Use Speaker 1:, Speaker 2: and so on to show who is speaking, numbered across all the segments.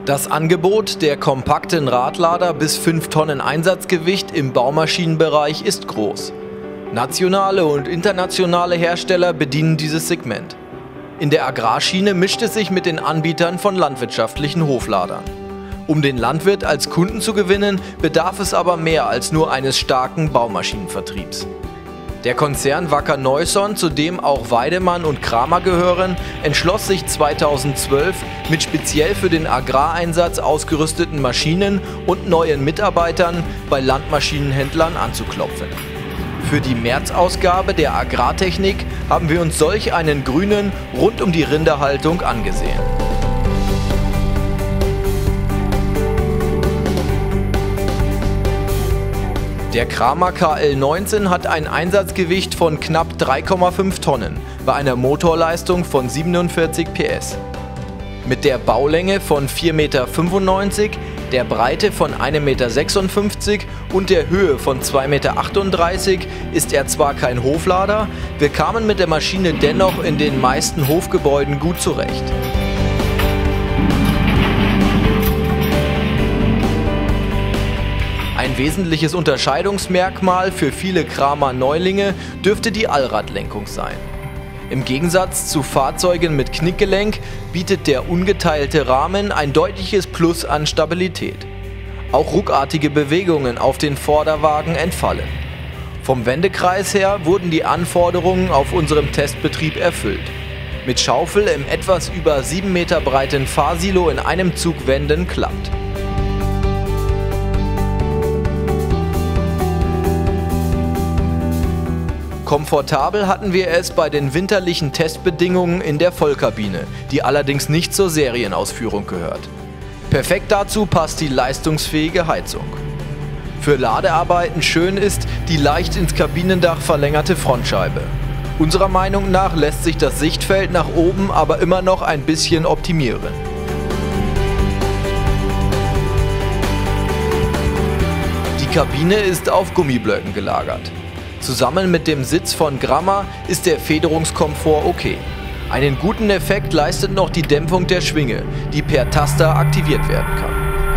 Speaker 1: Das Angebot der kompakten Radlader bis 5 Tonnen Einsatzgewicht im Baumaschinenbereich ist groß. Nationale und internationale Hersteller bedienen dieses Segment. In der Agrarschiene mischt es sich mit den Anbietern von landwirtschaftlichen Hofladern. Um den Landwirt als Kunden zu gewinnen, bedarf es aber mehr als nur eines starken Baumaschinenvertriebs. Der Konzern Wacker Neuson, zu dem auch Weidemann und Kramer gehören, entschloss sich 2012, mit speziell für den Agrareinsatz ausgerüsteten Maschinen und neuen Mitarbeitern bei Landmaschinenhändlern anzuklopfen. Für die März-Ausgabe der Agrartechnik haben wir uns solch einen grünen rund um die Rinderhaltung angesehen. Der Kramer KL19 hat ein Einsatzgewicht von knapp 3,5 Tonnen bei einer Motorleistung von 47 PS. Mit der Baulänge von 4,95 Meter, der Breite von 1,56 Meter und der Höhe von 2,38 Meter ist er zwar kein Hoflader, wir kamen mit der Maschine dennoch in den meisten Hofgebäuden gut zurecht. Ein wesentliches Unterscheidungsmerkmal für viele Kramer Neulinge dürfte die Allradlenkung sein. Im Gegensatz zu Fahrzeugen mit Knickgelenk bietet der ungeteilte Rahmen ein deutliches Plus an Stabilität. Auch ruckartige Bewegungen auf den Vorderwagen entfallen. Vom Wendekreis her wurden die Anforderungen auf unserem Testbetrieb erfüllt. Mit Schaufel im etwas über 7 Meter breiten Fahrsilo in einem Zug wenden klappt. Komfortabel hatten wir es bei den winterlichen Testbedingungen in der Vollkabine, die allerdings nicht zur Serienausführung gehört. Perfekt dazu passt die leistungsfähige Heizung. Für Ladearbeiten schön ist die leicht ins Kabinendach verlängerte Frontscheibe. Unserer Meinung nach lässt sich das Sichtfeld nach oben aber immer noch ein bisschen optimieren. Die Kabine ist auf Gummiblöcken gelagert. Zusammen mit dem Sitz von Grammer ist der Federungskomfort okay. Einen guten Effekt leistet noch die Dämpfung der Schwinge, die per Taster aktiviert werden kann.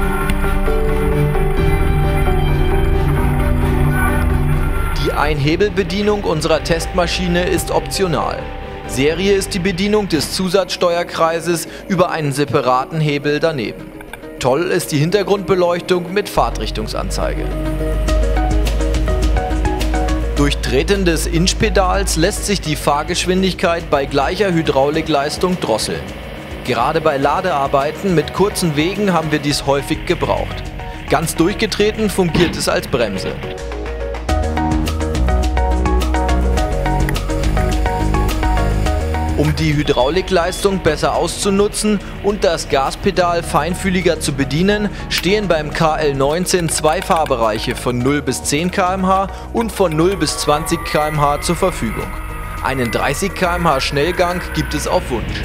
Speaker 1: Die Einhebelbedienung unserer Testmaschine ist optional. Serie ist die Bedienung des Zusatzsteuerkreises über einen separaten Hebel daneben. Toll ist die Hintergrundbeleuchtung mit Fahrtrichtungsanzeige. Durch Treten des Inch-Pedals lässt sich die Fahrgeschwindigkeit bei gleicher Hydraulikleistung drosseln. Gerade bei Ladearbeiten mit kurzen Wegen haben wir dies häufig gebraucht. Ganz durchgetreten fungiert es als Bremse. Um die Hydraulikleistung besser auszunutzen und das Gaspedal feinfühliger zu bedienen, stehen beim KL19 zwei Fahrbereiche von 0 bis 10 km/h und von 0 bis 20 km/h zur Verfügung. Einen 30 km/h Schnellgang gibt es auf Wunsch.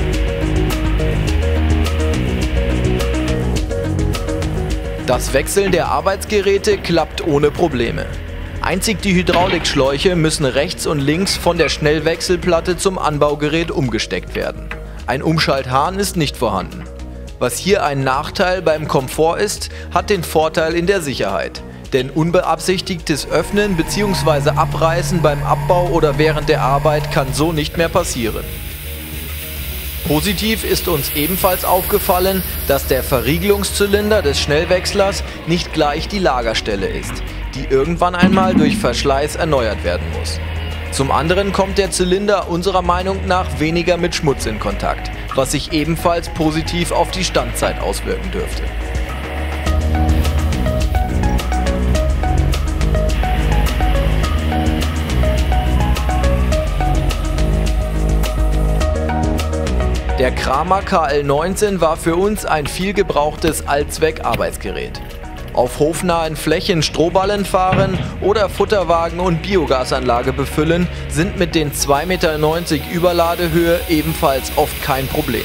Speaker 1: Das Wechseln der Arbeitsgeräte klappt ohne Probleme. Einzig die Hydraulikschläuche müssen rechts und links von der Schnellwechselplatte zum Anbaugerät umgesteckt werden. Ein Umschalthahn ist nicht vorhanden. Was hier ein Nachteil beim Komfort ist, hat den Vorteil in der Sicherheit. Denn unbeabsichtigtes Öffnen bzw. Abreißen beim Abbau oder während der Arbeit kann so nicht mehr passieren. Positiv ist uns ebenfalls aufgefallen, dass der Verriegelungszylinder des Schnellwechslers nicht gleich die Lagerstelle ist, die irgendwann einmal durch Verschleiß erneuert werden muss. Zum anderen kommt der Zylinder unserer Meinung nach weniger mit Schmutz in Kontakt, was sich ebenfalls positiv auf die Standzeit auswirken dürfte. Der Kramer KL19 war für uns ein viel gebrauchtes Allzweck-Arbeitsgerät. Auf hofnahen Flächen Strohballen fahren oder Futterwagen und Biogasanlage befüllen sind mit den 2,90 Meter Überladehöhe ebenfalls oft kein Problem.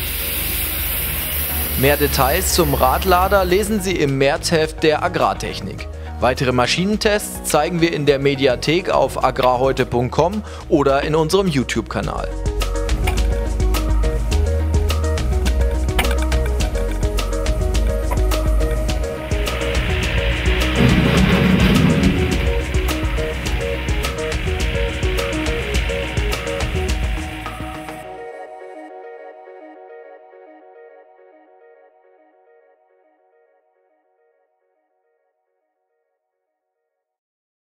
Speaker 1: Mehr Details zum Radlader lesen Sie im Märzheft der Agrartechnik. Weitere Maschinentests zeigen wir in der Mediathek auf agrarheute.com oder in unserem YouTube-Kanal.